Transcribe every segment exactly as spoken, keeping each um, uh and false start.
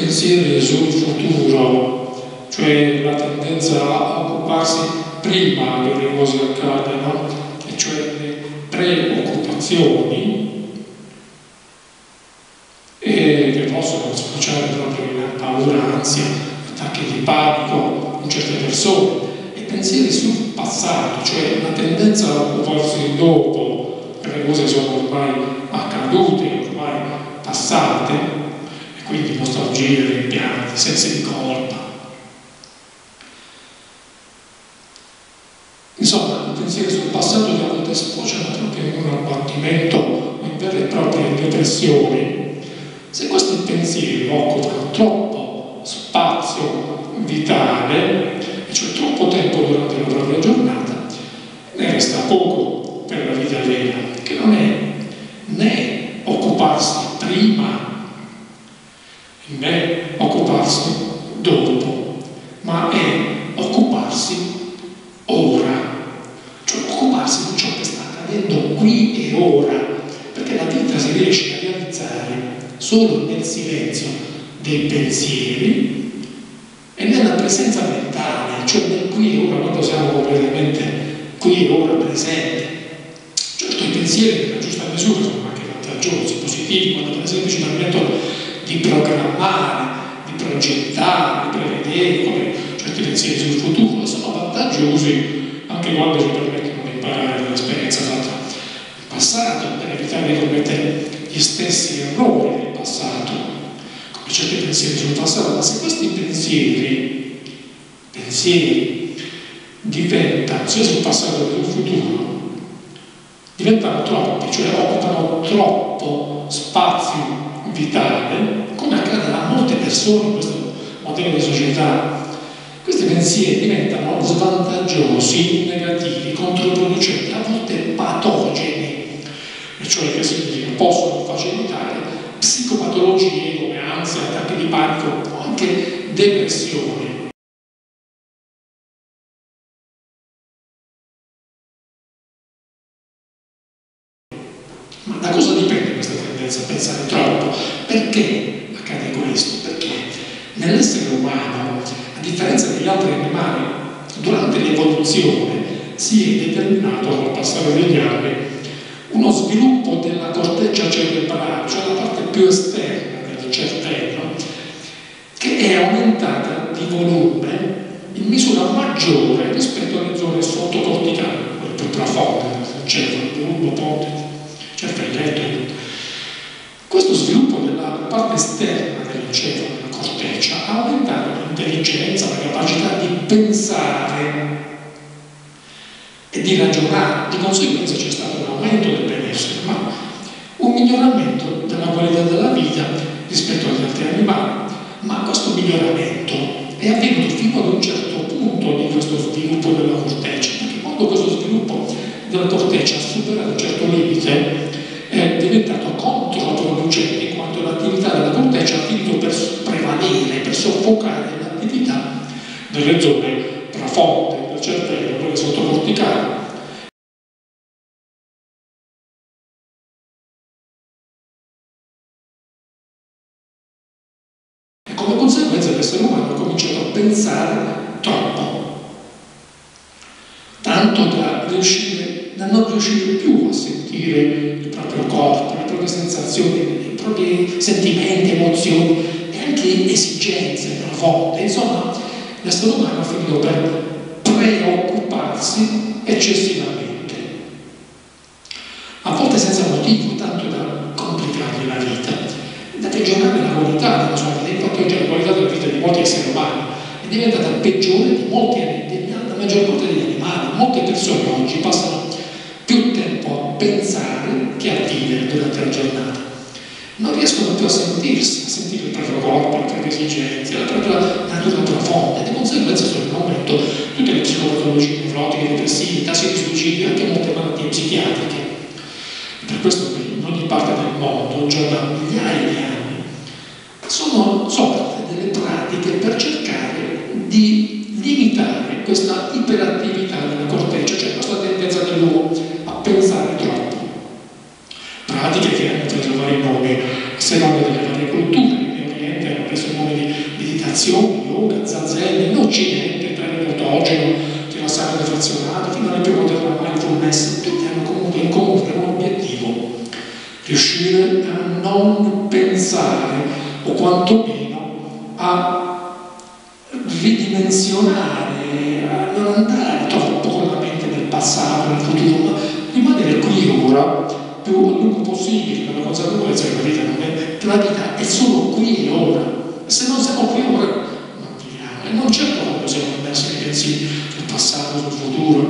pensieri sul futuro, cioè la tendenza a occuparsi prima che le cose accadano, e cioè le preoccupazioni, e che possono sfociare proprio in paura, ansia, attacchi di panico in certe persone, e pensieri sul passato, cioè la tendenza a occuparsi dopo, che le cose sono ormai accadute, ormai passate, e quindi nostalgie, rimpianti, sensi di colpa. Insomma, i pensieri sul passato che a volte sfociano proprio in un abbattimento o in vere e proprie depressioni. Se questi pensieri occupano troppo spazio vitale, cioè troppo tempo durante la propria giornata, ne resta poco per la vita vera, che non è né occuparsi prima né occuparsi dopo, ma è occuparsi ora, cioè occuparsi di ciò che sta accadendo qui e ora, perché la vita si riesce a realizzare solo nel silenzio dei pensieri e nella presenza mentale, cioè nel qui e ora, quando siamo completamente qui e ora presenti. Certo, i pensieri nella giusta misura sono anche vantaggiosi, positivi, quando per esempio ci permettono di programmare, di progettare, di prevedere, come certi pensieri sul futuro, e sono vantaggiosi anche quando ci permettono di imparare dall'esperienza fatta in passato, per evitare di commettere gli stessi errori del passato, come certi pensieri sul passato. Ma se questi pensieri, pensieri diventano, sia sul passato che sul futuro, diventano troppi, cioè occupano troppo spazio vitale, come accade a molte persone in questo modello di società, questi pensieri diventano svantaggiosi, negativi, controproducenti, a volte patogeni, e cioè che significa possono facilitare psicopatologie come ansia, attacchi di panico o anche depressioni. Ma da cosa dipende questa tendenza a pensare troppo? Perché accade questo? Perché nell'essere umano, a differenza degli altri animali, durante l'evoluzione si è determinato col passare degli anni uno sviluppo della corteccia cerebrale, cioè la parte più esterna del cervello, che è aumentata di volume in misura maggiore rispetto alle zone sottocorticali, quelle più profonde del cervello, il bulbo, ponte, cervelletto. Questo sviluppo della parte esterna dell'encefalo, della corteccia, ha aumentato l'intelligenza, la capacità di pensare e di ragionare. Di conseguenza c'è stato un aumento del benessere, ma un miglioramento della qualità della vita rispetto agli altri animali. Ma questo miglioramento è avvenuto fino ad un certo punto di questo sviluppo della corteccia, perché quando questo sviluppo della corteccia ha superato un certo limite, è diventato controproducente, in quanto l'attività della corteccia ha finito per prevalere, per soffocare l'attività delle zone profonde del cervello, quelle sottocorticali. E come conseguenza l'essere umano ha cominciato a pensare troppo, tanto da riuscire, da non riuscire più a sentire il proprio corpo, le proprie sensazioni, i propri sentimenti, emozioni e anche esigenze profonde. Insomma, l'essere umano ha finito per preoccuparsi eccessivamente, a volte senza motivo, tanto da complicargli la vita, da peggiorare la qualità della sua vita. Infatti oggi la qualità della vita di molti esseri umani è diventata peggiore di molti, della maggior parte degli animali. Molte persone oggi passano più tempo a pensare che a vivere durante la giornata. Non riescono più a sentirsi, a sentire il proprio corpo, le proprie esigenze, la propria natura profonda, e di conseguenza sono in aumento tutte le psicopatologie nevrotiche, depressive, tassi di suicidio e anche molte malattie psichiatriche. Per questo che in ogni parte del mondo, già da migliaia di anni, sono sorte delle pratiche per cercare di limitare questa iperattività della corteccia, cioè questa tendenza dell'uomo a pensare troppo. Pratiche che hanno preso vari nomi a seconda delle varie culture. In Oriente hanno questo nome di meditazione, yoga, zazen, in Occidente, training autogeno, rilassamento frazionato, fino alle più moderne mindfulness, tutti hanno comunque in comune un obiettivo: riuscire a non pensare, o quantomeno a ridimensionare, a non andare troppo con la mente nel passato, nel futuro, ma rimanere qui ora più a lungo possibile, per la consapevolezza che la vita non è, che la vita è solo qui e ora. E se non siamo qui ora, non viviamo. E non certo quando siamo immersi nei pensieri sul passato, sul futuro.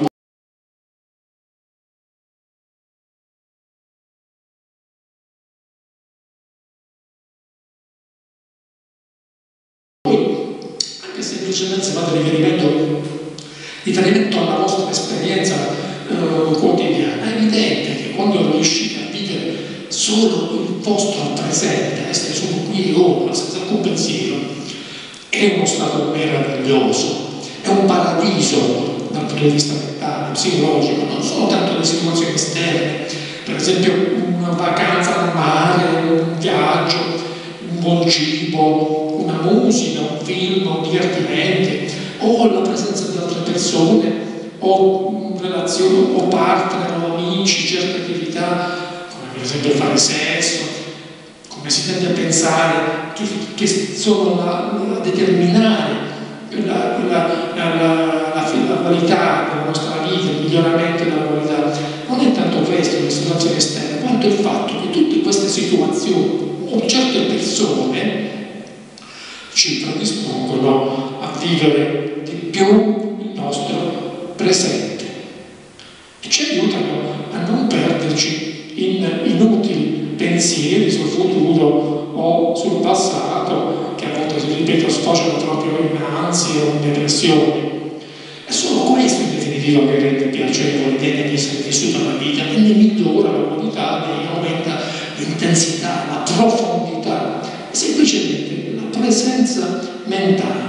Anche semplicemente se fate riferimento, riferimento alla vostra esperienza eh, quotidiana, è evidente che quando riuscite a vivere solo il vostro al presente, a essere solo qui e ora, senza alcun pensiero, è uno stato meraviglioso, è un paradiso dal punto di vista mentale, psicologico. Non sono tanto le situazioni esterne, per esempio una vacanza al mare, un viaggio, un buon cibo, una musica, un film, un divertimento, o la presenza di altre persone, o relazioni, o partner, o amici, certe attività, come per esempio fare sesso, come si tende a pensare, che, che sono a determinare la, la, la, la, la qualità della nostra vita, il miglioramento della qualità. Non è tanto questo, le situazioni esterne, quanto il fatto che tutte queste situazioni o certe persone ci predispongono a vivere di più il nostro presente e ci aiutano a non perderci in inutili pensieri sul futuro o sul passato che a volte, si ripeto, sfociano proprio in ansie o in depressioni. È solo questo in definitiva che rende piacevole l'idea di essere vissuta la vita, e ne migliora la qualità, ne aumenta l'intensità, la profondità, e semplicemente la presenza mentale.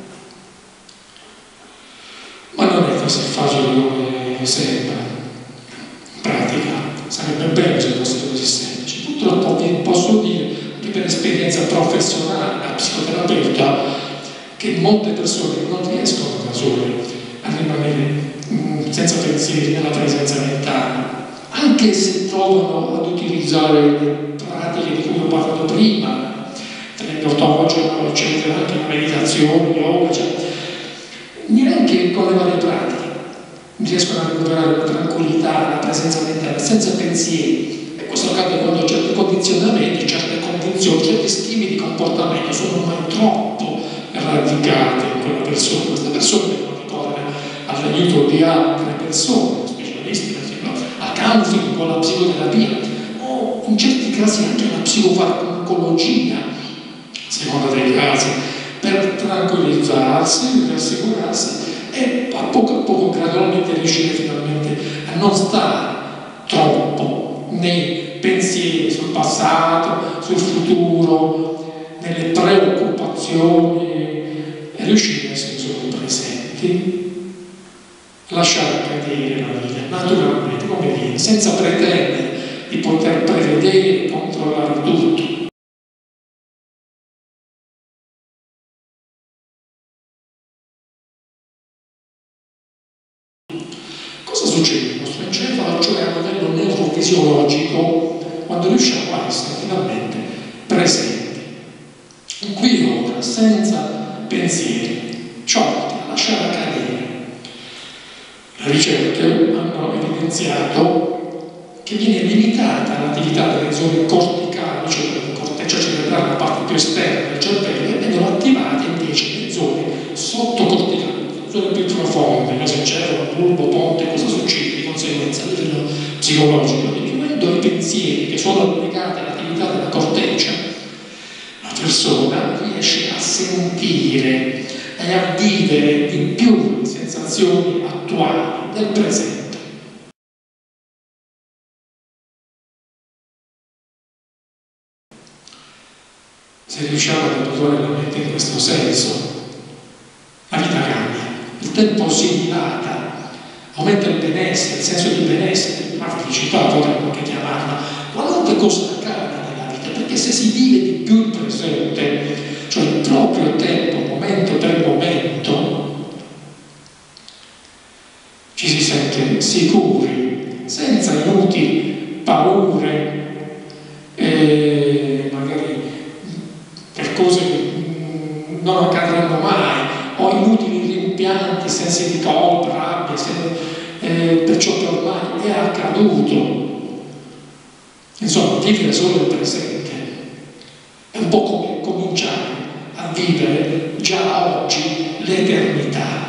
Ma non è così facile come sembra. In pratica sarebbe bello se fosse così semplice. Purtroppo vi posso dire, anche per esperienza professionale da psicoterapeuta, che molte persone non riescono da sole a rimanere mh, senza pensieri nella presenza mentale, anche se provano ad utilizzare le pratiche di cui ho parlato prima, tenendo autogeno, eccetera, anche la meditazione, yoga, cioè, neanche con le varie pratiche riescono a recuperare la tranquillità, la presenza mentale, senza pensieri. E questo accade quando certi condizionamenti, certe convinzioni, certi schemi di comportamento sono ormai troppo radicati in quella persona. Queste persone devono ricorrere all'aiuto di altre persone, specialisti, a counseling con la psicoterapia, o in certi casi anche la psicofarmacologia, a seconda dei casi, per tranquillizzarsi, rassicurarsi e a poco a poco gradualmente riuscire finalmente a non stare troppo nei pensieri sul passato, sul futuro, nelle preoccupazioni, e riuscire a essere solo presenti, lasciare cadere la vita naturalmente come viene, senza pretendere di poter prevedere e controllare tutto. Cosa succede nel nostro encefalo, cioè a livello neurofisiologico, quando riusciamo a essere finalmente presenti, qui e ora, senza pensieri, sciolti, a lasciare cadere? Le ricerche hanno evidenziato che viene limitata l'attività delle zone corticali, cioè della corteccia cerebrale, la parte più esterna del cervello, e vengono attivate invece le zone sottocorticali, le zone più profonde, mesencefalo, bulbo, ponte. Cosa succede di conseguenza a livello psicologico? Diminuendo i pensieri che sono legati all'attività della corteccia, la persona riesce a sentire e a vivere di più le sensazioni attuali del presente. Se riusciamo ad abituare la mente in questo senso, la vita cambia, il tempo si dilata, aumenta il benessere, il senso di benessere, la felicità potremmo anche chiamarla, qualunque cosa accada nella vita, perché se si vive di più il presente, cioè inutili paure, eh, magari per cose che non accadranno mai, o inutili rimpianti, sensi di colpa, rabbia, sensi, eh, per ciò che ormai è accaduto. Insomma, vivere solo il presente è un po' come cominciare a vivere già oggi l'eternità.